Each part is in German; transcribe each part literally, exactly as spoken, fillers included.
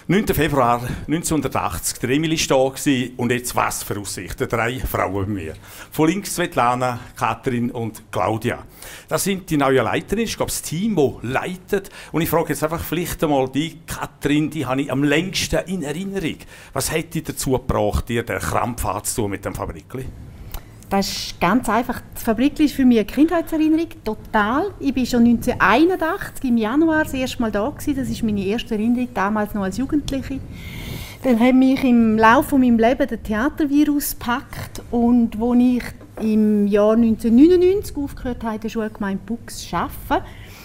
neunten Februar neunzehnhundertachtzig, der Emil war da und jetzt was für Aussichten, drei Frauen bei mir. Von links Svetlana, Katrin und Claudia. Das sind die neuen Leiterinnen, ich glaube das Team, das leitet. Und ich frage jetzt einfach vielleicht einmal die Katrin, die habe ich am längsten in Erinnerung. Was hat dich dazu gebracht, dir den Krampf anzutun mit dem Fabrikli? Das ist ganz einfach. Das Fabrikli ist für mich eine Kindheitserinnerung, total. Ich war schon neunzehnhunderteinundachtzig im Januar das erste Mal da gewesen. Das ist meine erste Erinnerung, damals noch als Jugendliche. Dann hat mich im Laufe meines Lebens der Theatervirus gepackt und als ich im Jahr neunzehnhundertneunundneunzig aufgehört habe, in der Schulgemeinde Bux zu arbeiten,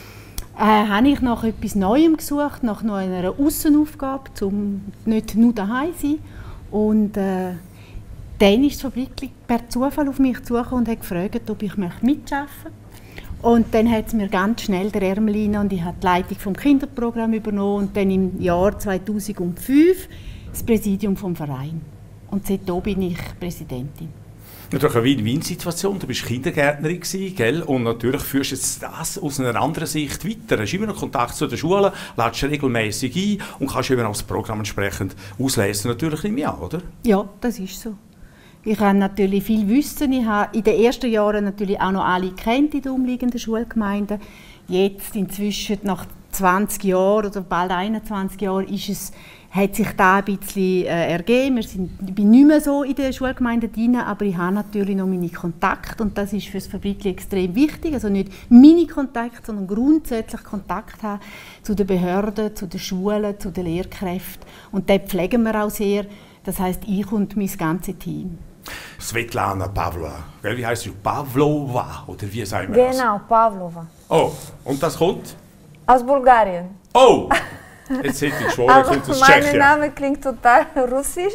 äh, habe ich nach etwas Neuem gesucht, nach noch einer Aussenaufgabe, um nicht nur daheim zu sein. Und, äh, dann ist das Fabrikli per Zufall auf mich zugekommen und hat gefragt, ob ich mitarbeiten möchte. Und dann hat es mir ganz schnell der Ärmel rein und ich habe die Leitung vom Kinderprogramm übernommen und dann im Jahr zweitausendfünf das Präsidium vom Verein. Und seitdem bin ich Präsidentin. Natürlich eine Win-Win-Situation. Du bist Kindergärtnerin gewesen, gell? Und natürlich führst du jetzt das aus einer anderen Sicht weiter. Du hast immer noch Kontakt zu den Schulen, lädst regelmäßig ein und kannst eben auch das Programm entsprechend auslesen. Natürlich nicht mehr, oder? Ja, das ist so. Ich habe natürlich viel Wissen. Ich habe in den ersten Jahren natürlich auch noch alle kennt in den umliegenden Schulgemeinden. Jetzt inzwischen nach zwanzig Jahren oder bald einundzwanzig Jahren ist es, hat sich da ein bisschen äh, ergeben. Wir sind, ich bin nicht mehr so in den Schulgemeinden drin, aber ich habe natürlich noch meine Kontakte und das ist für das Fabrikli extrem wichtig. Also nicht meine Kontakte, sondern grundsätzlich Kontakt haben zu den Behörden, zu den Schulen, zu den Lehrkräften. Und dort pflegen wir auch sehr. Das heisst, ich und mein ganzes Team. Svetlana Pavlova. Wie heißt sie? Pavlova? Oder wie sagen wir das? Genau, Pavlova. Oh, und das kommt? Aus Bulgarien. Oh! Jetzt hätte ich geschworen, also, kommt aus Tschechien. Mein Name klingt total russisch.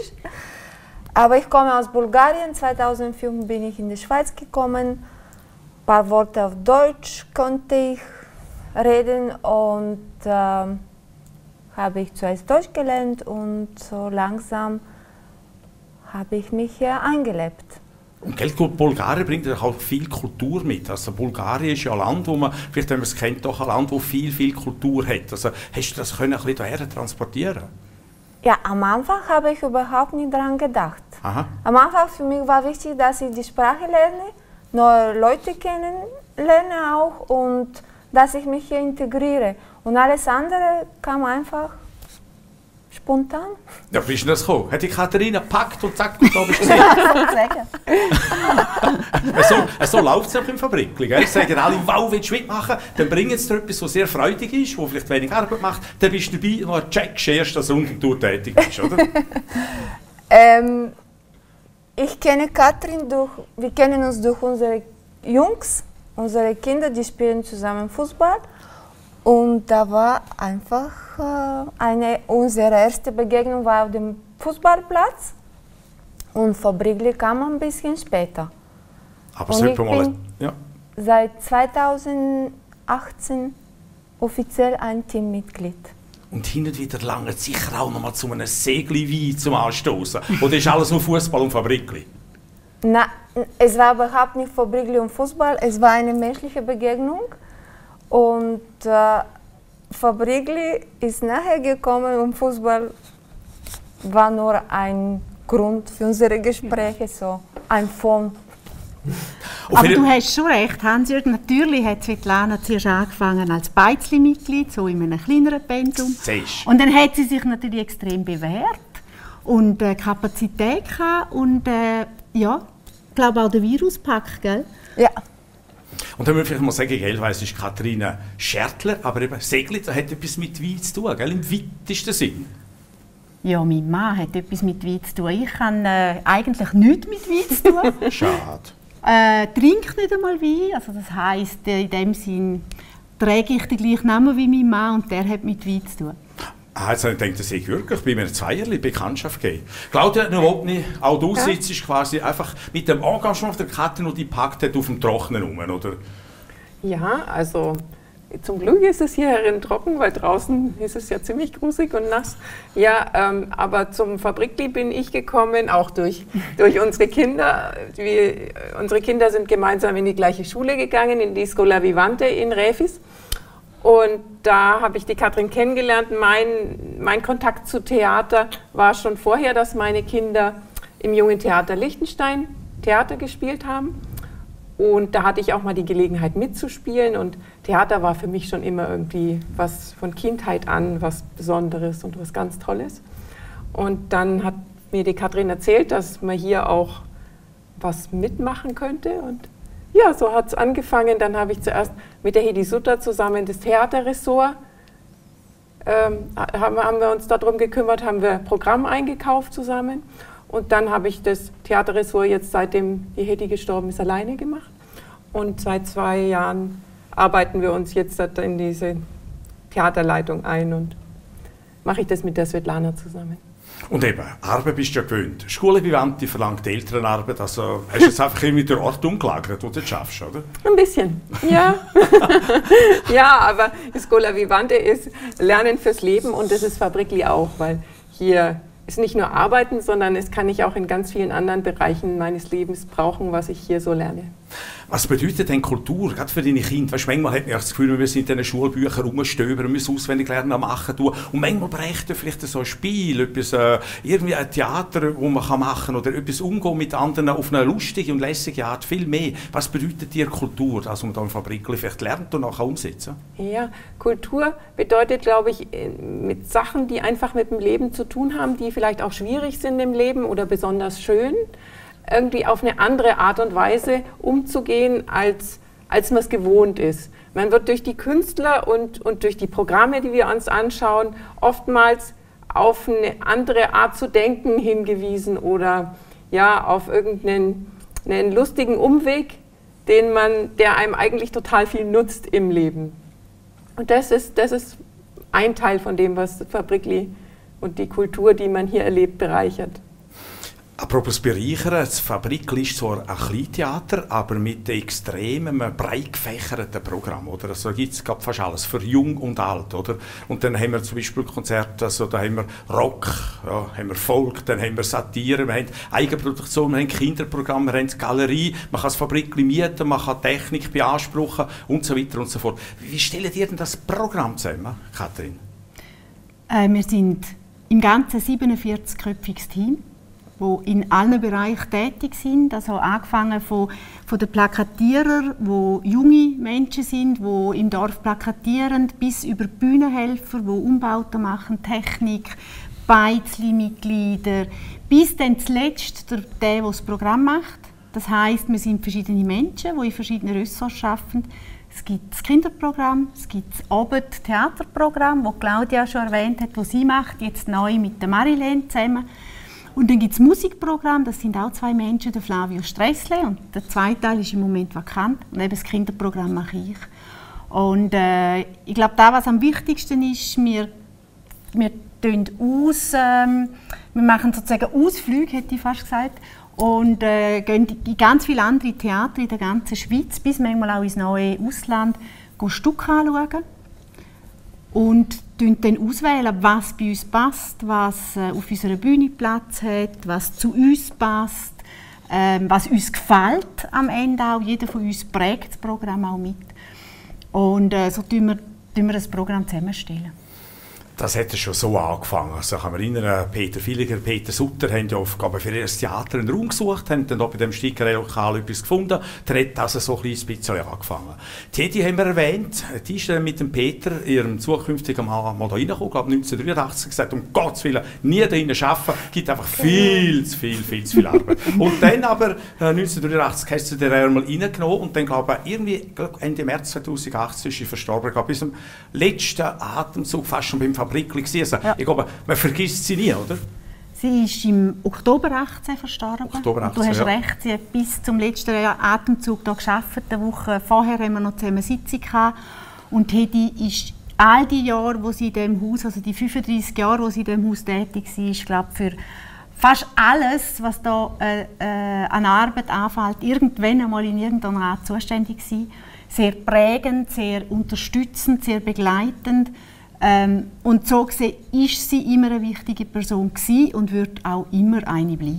Aber ich komme aus Bulgarien. zweitausendfünf bin ich in die Schweiz gekommen. Ein paar Worte auf Deutsch konnte ich reden und äh, habe ich zuerst Deutsch gelernt und so langsam habe ich mich hier eingelebt. Und gell, Bulgarien bringt auch viel Kultur mit. Also Bulgarien ist ja ein Land, wo man, vielleicht wenn man es kennt, doch ein Land, das viel, viel Kultur hat. Also hast du das können ein bisschen hierher transportieren? Ja, am Anfang habe ich überhaupt nicht daran gedacht. Aha. Am Anfang für mich war wichtig, dass ich die Sprache lerne, neue Leute kennenlerne auch und dass ich mich hier integriere. Und alles andere kam einfach spontan. Ja, wie ist denn das gekommen? Hat die Katharina gepackt und zack, und da bist du gesehen? so so läuft es auch im Fabrikli. Gell? Sagen alle, wow, willst du mitmachen? Dann bringen sie dir etwas, was sehr freudig ist, das vielleicht wenig Arbeit macht. Dann bist du dabei und checkst erst, dass du rund um die Uhr tätig bist, oder? ähm, ich kenne Katrin durch, wir kennen uns durch unsere Jungs, unsere Kinder, die spielen zusammen Fußball. Und da war einfach äh, eine, unsere erste Begegnung war auf dem Fußballplatz und Fabrikli kam ein bisschen später. Aber und ich mal, bin ja. seit zweitausendachtzehn offiziell ein Teammitglied. Und hin und wieder lange sicher auch noch mal zu einem Segli Wein zum Anstoßen. Oder ist alles nur Fußball und Fabrikli? Nein, es war überhaupt nicht Fabrikli und Fußball, es war eine menschliche Begegnung. Und äh, Fabrikli ist nachher gekommen und Fußball war nur ein Grund für unsere Gespräche, so ein Fond. Aber du hast schon recht, Hans-Jürgen, natürlich hat Svetlana zuerst angefangen als Beizli-Mitglied, so in einem kleineren Pensum. Und dann hat sie sich natürlich extrem bewährt und äh, Kapazität gehabt und äh, ja, ich glaube auch der Viruspack, gell? Ja. Und dann würde ich vielleicht mal sagen, gell, weiss, ist Katharina Schertler, aber eben Segli, das hat etwas mit Wein zu tun, gell, im weitesten Sinn. Ja, mein Mann hat etwas mit Wein zu tun. Ich habe äh, eigentlich nichts mit Wein zu tun. Schade. Äh, trinke nicht einmal Wein, also das heisst, äh, in dem Sinn träge ich den gleichen Namen wie mein Mann und der hat mit Wein zu tun. Ah, jetzt habe ich gedacht, das sei wirklich bei mir ein Zweierli Bekanntschaft gegeben. Claudia Nowotny, auch du ja. sitzt quasi einfach mit dem Engagement der Katrin, die gepackt hat, auf dem Trockenen rum, oder? Ja, also zum Glück ist es hier herin trocken, weil draußen ist es ja ziemlich grusig und nass. Ja, ähm, aber zum Fabrikli bin ich gekommen, auch durch, durch unsere Kinder. Wir, unsere Kinder sind gemeinsam in die gleiche Schule gegangen, in die Scuola Vivante in Refis. Und da habe ich die Katrin kennengelernt. Mein, mein Kontakt zu Theater war schon vorher, dass meine Kinder im Jungen Theater Liechtenstein Theater gespielt haben. Und da hatte ich auch mal die Gelegenheit mitzuspielen. Und Theater war für mich schon immer irgendwie was von Kindheit an, was Besonderes und was ganz Tolles. Und dann hat mir die Katrin erzählt, dass man hier auch was mitmachen könnte. Und ja, so hat es angefangen. Dann habe ich zuerst mit der Hedi Sutter zusammen das Theaterressort, ähm, haben, haben wir uns darum gekümmert, haben wir Programm eingekauft zusammen. Und dann habe ich das Theaterressort jetzt, seitdem die Hedi gestorben ist, alleine gemacht. Und seit zwei Jahren arbeiten wir uns jetzt in diese Theaterleitung ein und mache ich das mit der Svetlana zusammen. Und eben, Arbeit bist du ja gewöhnt. Schulvivante verlangt Elternarbeit, also hast du jetzt einfach irgendwie den Ort umgelagert, wo du das schaffst, oder? Ein bisschen, ja. Ja, aber Scuola Vivante ist Lernen fürs Leben und das ist Fabrikli auch, weil hier ist nicht nur Arbeiten, sondern es kann ich auch in ganz vielen anderen Bereichen meines Lebens brauchen, was ich hier so lerne. Was bedeutet denn Kultur, gerade für deine Kinder? Weißt, manchmal hat man das Gefühl, wir sind in den Schulbüchern rumstöbern, müssen auswendig lernen, machen tun. Und manchmal bräuchte vielleicht so ein Spiel, etwas, äh, irgendwie ein Theater, das man kann machen kann, oder etwas umgehen mit anderen auf eine lustige und lässige Art, viel mehr. Was bedeutet dir Kultur, das man da in Fabrikli vielleicht lernt und nachher umsetzen? Ja, Kultur bedeutet, glaube ich, mit Sachen, die einfach mit dem Leben zu tun haben, die vielleicht auch schwierig sind im Leben oder besonders schön, irgendwie auf eine andere Art und Weise umzugehen, als, als man es gewohnt ist. Man wird durch die Künstler und, und durch die Programme, die wir uns anschauen, oftmals auf eine andere Art zu denken hingewiesen oder ja, auf irgendeinen einen lustigen Umweg, den man, der einem eigentlich total viel nutzt im Leben. Und das ist, das ist ein Teil von dem, was Fabrikli und die Kultur, die man hier erlebt, bereichert. Apropos bereichern, das Fabrikli ist zwar ein Kleintheater, aber mit extremem, breit gefächerten Programm. Oder? Also, da gibt es fast alles, für jung und alt. Oder? Und dann haben wir zum Beispiel Konzerte, also, da haben wir Rock, ja, haben wir Folk, dann haben wir Satire, wir haben Eigenproduktion, wir haben Kinderprogramme, wir haben Galerie, man kann das Fabrikli mieten, man kann Technik beanspruchen und so weiter und so fort. Wie stellen ihr denn das Programm zusammen, Katrin? Äh, wir sind im Ganzen ein siebenundvierzig-köpfiges Team, die in allen Bereichen tätig sind. Also angefangen von, von den Plakatierern, die junge Menschen sind, die im Dorf plakatieren, bis über Bühnenhelfer, die Umbauten machen, Technik, Beizli-Mitglieder, bis dann zuletzt der, der, der das Programm macht. Das heisst, wir sind verschiedene Menschen, die in verschiedenen Ressorts arbeiten. Es gibt das Kinderprogramm, es gibt das Abend-Theaterprogramm, das Claudia schon erwähnt hat, das sie macht, jetzt neu mit der Marilene zusammen. Und dann gibt es das Musikprogramm, das sind auch zwei Menschen, der Flavio Stressle, und der zweite Teil ist im Moment vakant, und eben das Kinderprogramm mache ich. Und äh, ich glaube, das, was am wichtigsten ist, wir, wir aus, ähm, wir machen sozusagen Ausflüge, hätte ich fast gesagt, und äh, gehen in ganz viele andere Theater in der ganzen Schweiz, bis manchmal auch ins neue Ausland, gehen Stücke anschauen. Und dann auswählen, was bei uns passt, was äh, auf unserer Bühne Platz hat, was zu uns passt, äh, was uns gefällt am Ende auch. Jeder von uns prägt das Programm auch mit. Und äh, so tun wir, tun wir das Programm zusammenstellen. Das hat schon so angefangen. Also ich kann mich erinnern, Peter Villiger, Peter Sutter haben ja Aufgaben für ihr Theater einen Raum gesucht, haben dann bei dem Stickerei-Lokal etwas gefunden. Dann hat das so ein bisschen angefangen. Die Hedi haben wir erwähnt, die ist dann mit dem Peter, ihrem zukünftigen Mann, mal da reingekommen, glaube neunzehnhundertdreiundachtzig, gesagt, um Gottes Willen, nie da drinnen arbeiten, gibt einfach viel zu viel, viel zu viel Arbeit. Und dann aber, äh, neunzehnhundertdreiundachtzig, hast du den einmal reingenommen und dann, glaube ich, irgendwie Ende März zweitausendachtzehn ist sie verstorben, glaube bis zum letzten Atemzug, fast schon beim Fabrikli gewesen. Also, ja. Ich glaube, man vergisst sie nie, oder? Sie ist im Oktober achtzehn verstorben. Oktober achtzehn, du hast ja. recht, sie hat bis zum letzten Atemzug hier gearbeitet. Eine Woche vorher haben wir noch zusammen eine Sitzung gehabt. Und Hedi ist all die Jahre, wo sie in diesem Haus, also die fünfunddreissig Jahre, wo sie in diesem Haus tätig war, ich glaube, für fast alles, was da äh, äh, an Arbeit anfällt, irgendwann einmal in irgendeiner Art zuständig gewesen. Sehr prägend, sehr unterstützend, sehr begleitend. Ähm, und so gesehen ist sie immer eine wichtige Person gewesen und wird auch immer eine bleiben.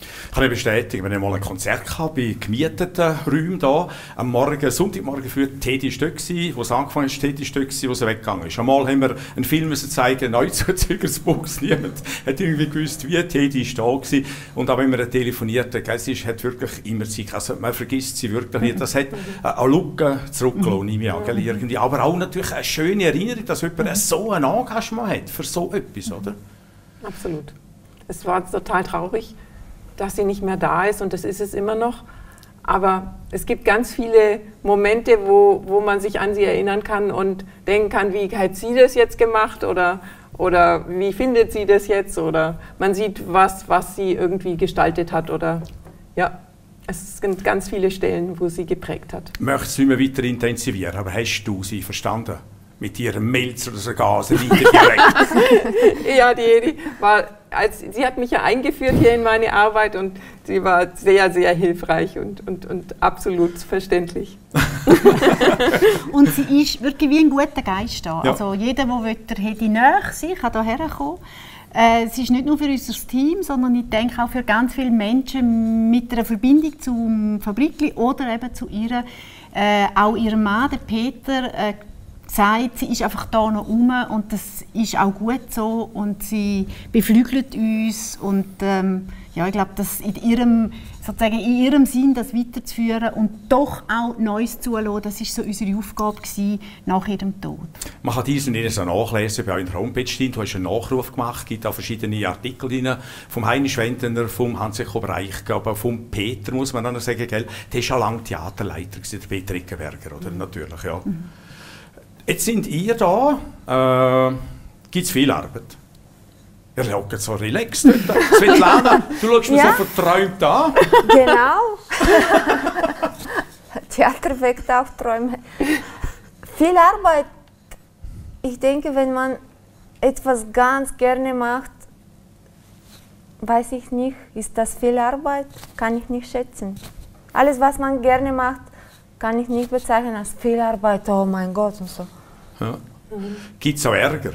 Ich kann bestätigen, wenn ich mal ein Konzert hatte, bei gemieteten Räumen hier, am Morgen, Sonntagmorgen früh, Teddy Stöck gsi, wo es angefangen ist, Teddy Stöck gsi, wo es weggegangen ist. Einmal haben wir einen Film müssen zeigen, Neuzuzügersbuchs, niemand hat irgendwie gewusst, wie Teddy ist da gsi. Und auch wenn wir telefoniert, gell, sie hat wirklich immer Zeit, also man vergisst sie wirklich nicht. Das hat eine Lücke zurückgelassen, nehme ich an, gell, irgendwie. Aber auch natürlich eine schöne Erinnerung, dass jemand so ein Engagement hat für so etwas, oder? Absolut. Es war total traurig, dass sie nicht mehr da ist, und das ist es immer noch. Aber es gibt ganz viele Momente, wo, wo man sich an sie erinnern kann und denken kann, wie hat sie das jetzt gemacht, oder, oder wie findet sie das jetzt, oder man sieht was, was sie irgendwie gestaltet hat, oder ja, es sind ganz viele Stellen, wo sie geprägt hat. Möchtest du immer weiter intensivieren, aber hast du sie verstanden? Mit ihrem Milz oder so Gas, direkt. Ja, die Edi war, als, sie hat mich ja eingeführt hier in meine Arbeit, und sie war sehr, sehr hilfreich und, und, und absolut verständlich. Und sie ist wirklich wie ein guter Geist da. Ja. Also jeder, der der Hedi nahe sein kann hierher kommen. Äh, es ist nicht nur für unser Team, sondern ich denke auch für ganz viele Menschen mit einer Verbindung zum Fabrikli oder eben zu ihr, äh, auch ihrem Mann, der Peter, äh, sagt, sie ist einfach da noch rum, und das ist auch gut so, und sie beflügelt uns, und ähm, ja, ich glaube, dass in ihrem, sozusagen in ihrem Sinn, das weiterzuführen und doch auch Neues zulassen, das war so unsere Aufgabe gewesen, nach ihrem Tod. Man kann diesen nicht so nachlesen bei eurer Homepage. Du hast einen Nachruf gemacht, es gibt auch verschiedene Artikel drin, vom Heini Schwendener, vom Hans-Jakob Reich, aber vom Peter, muss man dann sagen, gell? Der war schon lange Theaterleiter, der Peter Ickenberger, oder? Mhm. Natürlich, ja. Mhm. Jetzt sind ihr da, äh, gibt es viel Arbeit. Ihr schaut so relaxed dort. Svetlana, du schaust mich ja so verträumt an. Genau. Theater weckt auch Träume. Viel Arbeit. Ich denke, wenn man etwas ganz gerne macht, weiß ich nicht, ist das viel Arbeit? Kann ich nicht schätzen. Alles, was man gerne macht, kann ich nicht bezeichnen als viel Arbeit. Oh mein Gott und so. Ja. Mhm. Gibt es auch Ärger?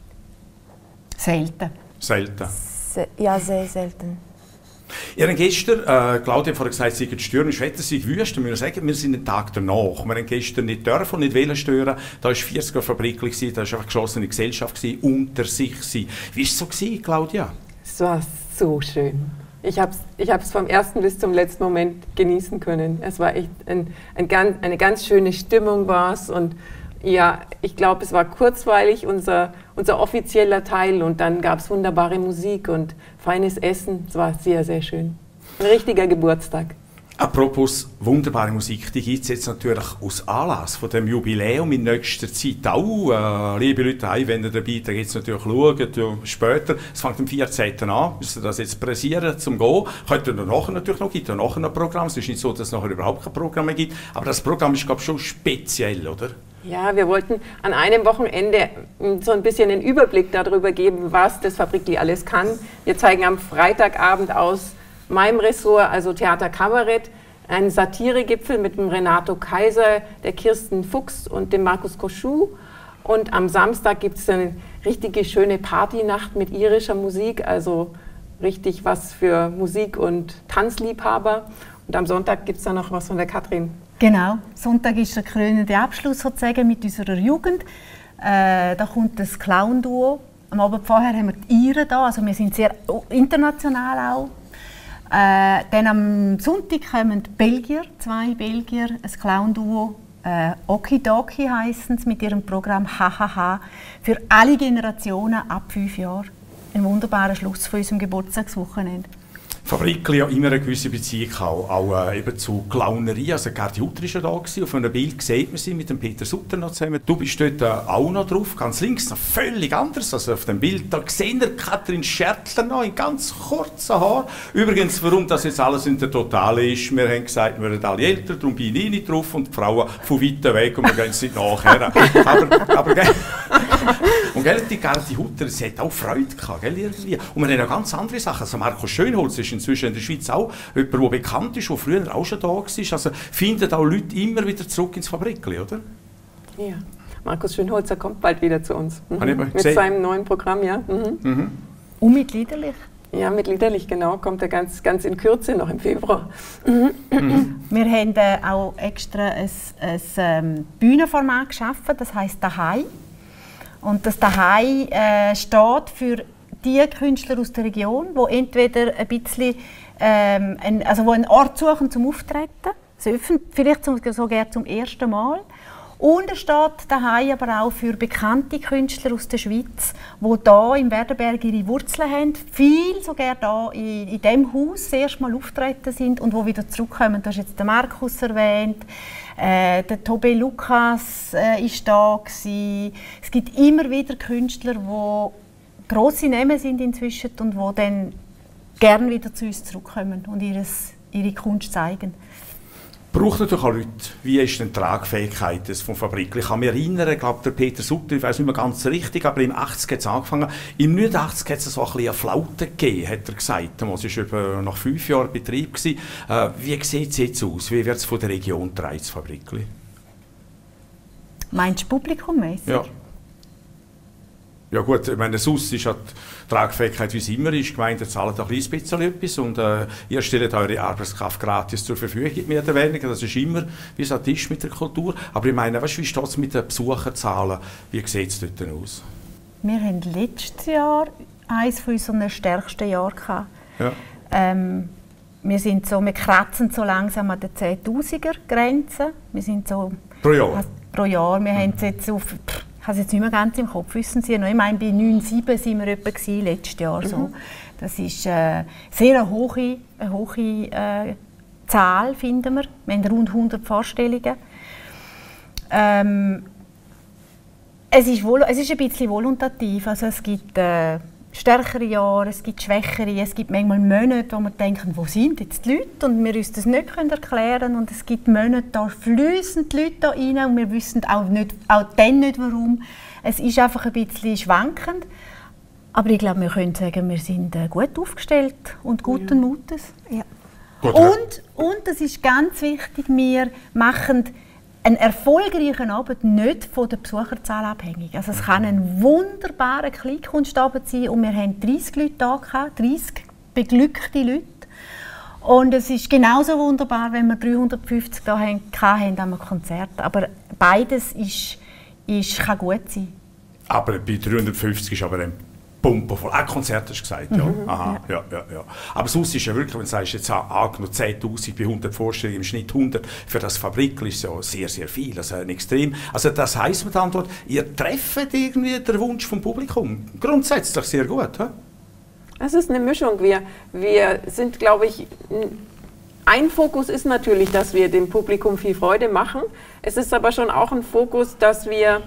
Selten. Selten? Se ja, sehr selten. Ihr habt gestern, äh, Claudia hat vorhin gesagt, sie sind stürmisch, Wetter sei wüst. Wir müssen sagen, wir sind den Tag danach. Wir haben gestern nicht dürfen und nicht wollen stören. Da war vierziger Fabrik, da war einfach geschlossene Gesellschaft, unter sich. Wie war es so, gewesen, Claudia? Es war so schön. Ich habe es ich hab's vom ersten bis zum letzten Moment genießen können. Es war echt ein, ein ganz, eine ganz schöne Stimmung war es, und ja, ich glaube, es war kurzweilig unser, unser offizieller Teil, und dann gab es wunderbare Musik und feines Essen. Es war sehr, sehr schön. Ein richtiger Geburtstag. Apropos wunderbare Musik, die gibt es jetzt natürlich aus Anlass von dem Jubiläum in nächster Zeit auch. Äh, liebe Leute, wenn ihr dabei seid, geht es natürlich schauen, ja, später. Es fängt am vierzehnten an, müssen das jetzt pressieren, zum Gehen. Könnt ihr nachher natürlich noch, gibt ja nachher noch ein Programm. Es ist nicht so, dass es nachher überhaupt kein Programm mehr gibt, aber das Programm ist, glaube ich, schon speziell, oder? Ja, wir wollten an einem Wochenende so ein bisschen einen Überblick darüber geben, was das Fabrikli alles kann. Wir zeigen am Freitagabend aus meinem Ressort, also Theater Kabarett, einen Satiregipfel mit dem Renato Kaiser, der Kirsten Fuchs und dem Markus Koschuh. Und am Samstag gibt es eine richtige schöne Partynacht mit irischer Musik, also richtig was für Musik- und Tanzliebhaber. Und am Sonntag gibt es dann noch was von der Katrin. Genau, Sonntag ist der krönende Abschluss sozusagen mit unserer Jugend. Äh, da kommt das Clown-Duo. Am Abend vorher haben wir die Iren da, also wir sind sehr international auch. Äh, dann am Sonntag kommen die Belgier, zwei Belgier, ein Clown-Duo, äh, Okidoki heissen sie, mit ihrem Programm Hahaha, für alle Generationen ab fünf Jahren. Ein wunderbarer Schluss von unserem Geburtstagswochenende. Fabrikli ja immer eine gewisse Beziehung auch, auch äh, eben zu Clownerie. Also Gerdi Hutter war ja da gewesen. Auf einem Bild sieht man sie mit dem Peter Sutter noch zusammen. Du bist dort äh, auch noch drauf, ganz links, noch völlig anders. Also auf dem Bild, da sehen wir Katrin Schertler noch in ganz kurzen Haaren. Übrigens, warum das jetzt alles in der Totale ist, wir haben gesagt, wir werden alle älter, darum bin ich nicht drauf und die Frauen von weiter weg und wir gehen nicht nachher. aber, aber gell, und gell, die Gerdi Hutter, sie hat auch Freude gehabt, gell, irgendwie. Und wir haben auch ganz andere Sachen. Also Marco Schönholz ist inzwischen in der Schweiz auch jemand, der bekannt ist, der früher auch schon da war. Also finden auch Leute immer wieder zurück ins Fabrikli, oder? Ja, Markus Schönholzer kommt bald wieder zu uns. Mhm. Mit gesehen? Seinem neuen Programm, ja. Mhm. Mhm. Unmitgliederlich. Ja, mit Liederlich, genau, kommt er ganz, ganz in Kürze, noch im Februar. Mhm. Wir haben äh, auch extra ein, ein ähm, Bühnenformat geschaffen, das heisst «Daheim». Und das «Daheim» äh, steht für die Künstler aus der Region, die entweder ein bisschen, ähm, ein, also wo einen Ort suchen zum Auftreten, vielleicht zum, sogar zum ersten Mal. Und es steht daheim aber auch für bekannte Künstler aus der Schweiz, die hier im Werdenberg ihre Wurzeln haben, viel sogar hier in, in diesem Haus das erste Mal auftreten sind und die wieder zurückkommen. Du hast jetzt den Markus erwähnt, äh, der Tobe Lukas äh, ist da gewesen. Es gibt immer wieder Künstler, die grosse Namen sind inzwischen und die dann gerne wieder zu uns zurückkommen und ihres, ihre Kunst zeigen. Braucht natürlich auch Leute. Wie ist denn die Tragfähigkeit des von Fabrikli? Ich kann mich erinnern, ich glaube, der Peter Sutter, ich weiß nicht mehr ganz richtig, aber im achtziger hat es angefangen. Im neunundachtzig hat es so ein bisschen eine Flaute gegeben, hat er gesagt. Es war nach fünf Jahren Betrieb. Äh, wie sieht es jetzt aus? Wie wird es von der Region getragen, das Fabrikli? Meinst du publikummäßig? Ja. Ja gut, ich meine, sonst ist halt die Tragfähigkeit, wie es immer ist. Die Gemeinden zahlen ein kleines bisschen etwas und äh, ihr stellt eure Arbeitskraft gratis zur Verfügung, mehr oder weniger. Das ist immer, wie es halt ist mit der Kultur. Aber ich meine, weißt, wie steht es mit den Besucherzahlen? Wie sieht es dort aus? Wir hatten letztes Jahr eines unserer stärksten Jahre gehabt. Ja. Ähm, wir, sind so, wir kratzen so langsam an der zehntausender-Grenze. Wir sind so pro Jahr? Pro Jahr. Wir mhm. haben es jetzt auf... Ich habe es jetzt nicht mehr ganz im Kopf, wissen Sie noch. Ich meine, bei neun Komma sieben waren wir etwa gewesen, letztes Jahr. Mhm. So. Das ist äh, sehr eine hohe, eine hohe äh, Zahl, finden wir. Wir haben rund hundert Vorstellungen. Ähm, es, ist wohl, es ist ein bisschen volontativ. Also es gibt äh, stärkere Jahre, es gibt schwächere, es gibt manchmal Monate, wo wir denken, wo sind jetzt die Leute? Und wir uns das nicht erklären können. Und es gibt Monate, da fließen die Leute da rein und wir wissen auch, nicht, auch dann nicht, warum. Es ist einfach ein bisschen schwankend. Aber ich glaube, wir können sagen, wir sind gut aufgestellt und guten ja. Mutes. Ja. Gut, und, und, das ist ganz wichtig, wir machen einen erfolgreichen Abend nicht von der Besucherzahl abhängig. Also es kann ein wunderbarer Kleinkunstabend sein und wir haben dreissig Leute da gehabt, dreissig beglückte Leute. Und es ist genauso wunderbar, wenn wir dreihundertfünfzig da haben, hatten am Konzert. Aber beides ist, ist, kann gut sein. Aber bei dreihundertfünfzig ist aber ein Pumpe voll. Ein Konzert hast du gesagt, ja. Mhm. Aha, ja. Ja, ja, ja. Aber sonst ist ja wirklich, wenn du sagst, jetzt angenommen zehntausend bei hundert Vorstellungen, im Schnitt hundert, für das Fabrikli ist ja sehr, sehr viel, also ein Extrem. Also das heisst mit Antwort, ihr trefft irgendwie den Wunsch vom Publikum. Grundsätzlich sehr gut, he? Es ist eine Mischung. Wir, wir sind, glaube ich, ein Fokus ist natürlich, dass wir dem Publikum viel Freude machen. Es ist aber schon auch ein Fokus, dass wir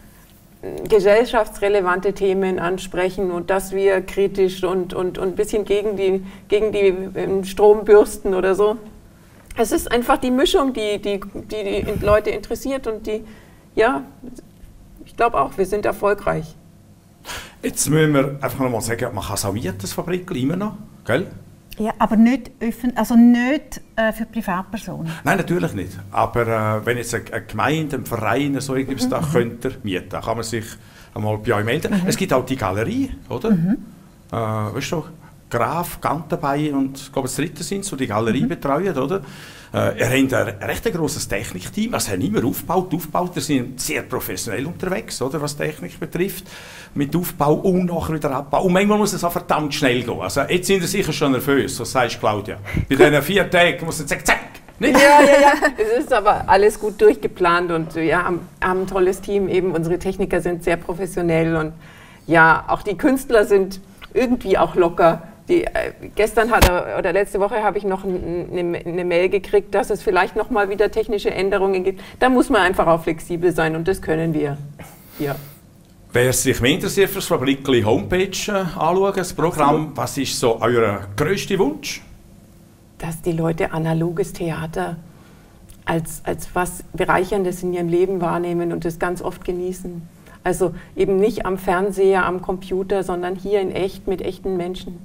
gesellschaftsrelevante Themen ansprechen und dass wir kritisch und, und, und ein bisschen gegen die, gegen die Strom bürsten oder so. Es ist einfach die Mischung, die die, die, die Leute interessiert und die, ja, ich glaube auch, wir sind erfolgreich. Jetzt müssen wir einfach noch mal sagen, man kassaviert das Fabrikli immer noch, gell? Ja, aber nicht, also nicht äh, für Privatpersonen. Nein, natürlich nicht. Aber äh, wenn jetzt eine, eine Gemeinde, ein Verein so irgendwas mhm. da könnt ihr mieten, da kann man sich einmal bei euch melden. Mhm. Es gibt auch die Galerie, oder? Mhm. Äh, weißt du, Graf, Gantenbein und ich glaube, das dritte sind so die Galerie mhm. betreuen, oder? Äh, ihr habt ein recht grosses Technikteam, also haben immer aufgebaut, aufgebaut, ihr sind sehr professionell unterwegs, oder, was Technik betrifft, mit Aufbau und nachher wieder Abbau. Und manchmal muss es auch verdammt schnell gehen. Also jetzt sind ihr sicher schon nervös, so sagst Claudia. Bei diesen vier Tagen muss es zack, zack. Nicht? Ja, ja, ja. Es ist aber alles gut durchgeplant und ja, haben, haben ein tolles Team. Eben unsere Techniker sind sehr professionell und ja, auch die Künstler sind irgendwie auch locker. Die, äh, gestern hat er, oder letzte Woche habe ich noch eine, eine Mail gekriegt, dass es vielleicht noch mal wieder technische Änderungen gibt. Da muss man einfach auch flexibel sein und das können wir. Ja. Wer sich mehr interessiert für das Fabrikli Homepage äh, anschauen, das Programm, was ist so euer grösster Wunsch? Dass die Leute analoges Theater als, als was Bereicherndes in ihrem Leben wahrnehmen und das ganz oft genießen. Also eben nicht am Fernseher, am Computer, sondern hier in echt mit echten Menschen.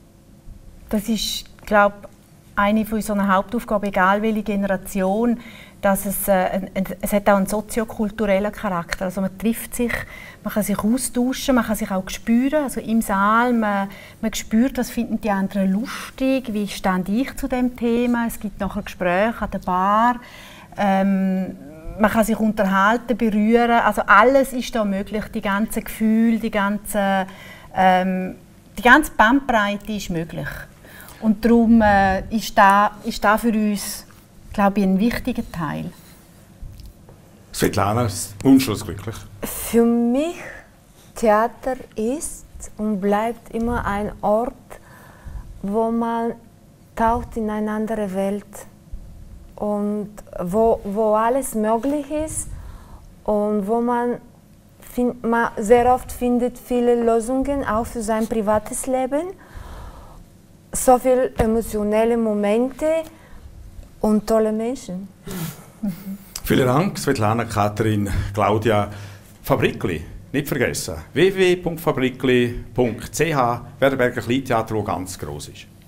Das ist, glaube ich, eine von unserer Hauptaufgaben, egal welche Generation, dass es, äh, ein, es hat auch einen soziokulturellen Charakter. Also man trifft sich, man kann sich austauschen, man kann sich auch spüren. Also im Saal, man, man spürt, was finden die anderen lustig, wie stand ich zu dem Thema. Es gibt nachher Gespräche an der Bar. Ähm, man kann sich unterhalten, berühren. Also alles ist da möglich. Die ganzen Gefühle, die ganze, ähm, die ganze Bandbreite ist möglich. Und darum äh, ist das ist da für uns, glaube ich, ein wichtiger Teil. Svetlana, wunschlos glücklich. Für mich Theater ist und bleibt immer ein Ort, wo man taucht in eine andere Welt und wo, wo alles möglich ist und wo man, find, man sehr oft findet viele Lösungen auch für sein privates Leben. So viele emotionelle Momente und tolle Menschen. Vielen Dank, Svetlana, Katrin, Claudia. Fabrikli, nicht vergessen, w w w punkt fabrikli punkt c h, Werdenberger Kleintheater, das ganz gross ist.